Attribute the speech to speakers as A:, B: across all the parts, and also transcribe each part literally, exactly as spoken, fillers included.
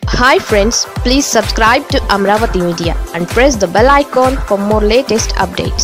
A: Hi friends, please subscribe to Amaravathi Media and press the bell icon for more latest updates.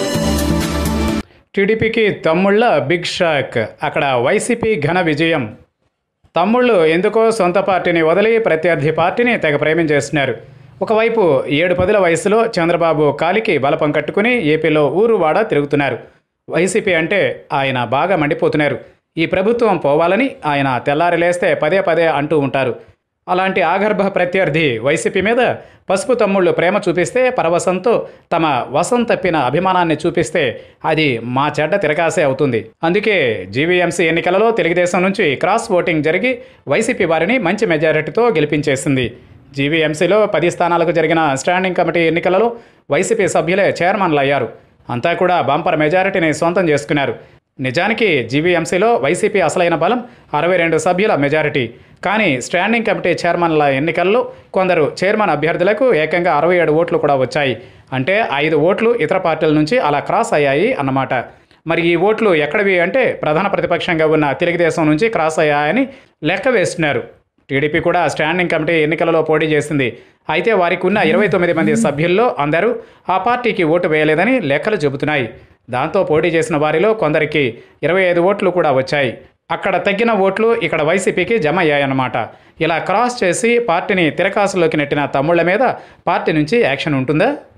B: టీడీపీకి తమ్ముళ్ళ big shock. అక్కడ YCP ఘన విజయం. తమ్ముళ్ళు ఎందుకో సొంత పార్టీని వదిలి ప్రత్యర్థి పార్టీని తెగ ప్రేమించేస్తున్నారు. ఒకవైపు ఏడు పదుల వయసులో చంద్రబాబు కాలికి బలపం కట్టుకుని ఏపీలో ఊరు వాడ తిరుగుతున్నారు. వైసీపీ అంటే ఆయన బాగా మండిపోతున్నారు. ఈ ప్రభుత్వం పోవాలని ఆయన తెల్లారి లేస్తే పదే పదే అంటూ ఉంటారు. అలాంటి ఆగర్భ ప్రత్యర్థి వైసీపీ మీద పసుపు తమ్ముళ్ళు ప్రేమ చూపిస్తే, పరవశంతో తమ వశం తప్పిన అభిమానాన్ని చూపిస్తే అది మా చెడ్డ తిరగాసే అవుతుంది. అందుకే జీవీఎంసీ ఎన్నికలలో తెలుగుదేశం నుంచి క్రాస్ ఓటింగ్ జరిగి వైసీపీ వారిని మంచి మెజారిటీతో గెలిపించేసింది. జీవీఎంసీలో పది స్థానాలకు జరిగిన స్టాండింగ్ కమిటీ ఎన్నికలలో వైసీపీ సభ్యులే చైర్మన్లు అయ్యారు. అంతా కూడా బంపర్ మెజారిటీని సొంతం చేసుకున్నారు. నిజానికి జీవీఎంసీలో వైసీపీ అసలైన బలం అరవై రెండు సభ్యుల మెజారిటీ. కానీ స్టాండింగ్ కమిటీ చైర్మన్ల ఎన్నికల్లో కొందరు చైర్మన్ అభ్యర్థులకు ఏకంగా అరవై ఏడు ఓట్లు కూడా వచ్చాయి. అంటే ఐదు ఓట్లు ఇతర పార్టీల నుంచి అలా క్రాస్ అయ్యాయి అన్నమాట. మరి ఈ ఓట్లు ఎక్కడివి అంటే ప్రధాన ప్రతిపక్షంగా ఉన్న తెలుగుదేశం నుంచి క్రాస్ అయ్యాయని లెక్క వేస్తున్నారు. టీడీపీ కూడా స్టాండింగ్ కమిటీ ఎన్నికలలో పోటీ చేసింది. అయితే వారికి ఉన్న ఇరవై తొమ్మిది మంది సభ్యుల్లో అందరూ ఆ పార్టీకి ఓటు వేయలేదని లెక్కలు చెబుతున్నాయి. దాంతో పోటీ చేసిన వారిలో కొందరికి ఇరవై ఐదు ఓట్లు కూడా వచ్చాయి. అక్కడ తగ్గిన ఓట్లు ఇక్కడ వైసీపీకి జమ అయ్యాయన్నమాట. ఇలా క్రాస్ చేసి పార్టీని తిరకాసులోకి నెట్టిన తమ్ముళ్ల మీద పార్టీ నుంచి యాక్షన్ ఉంటుందా?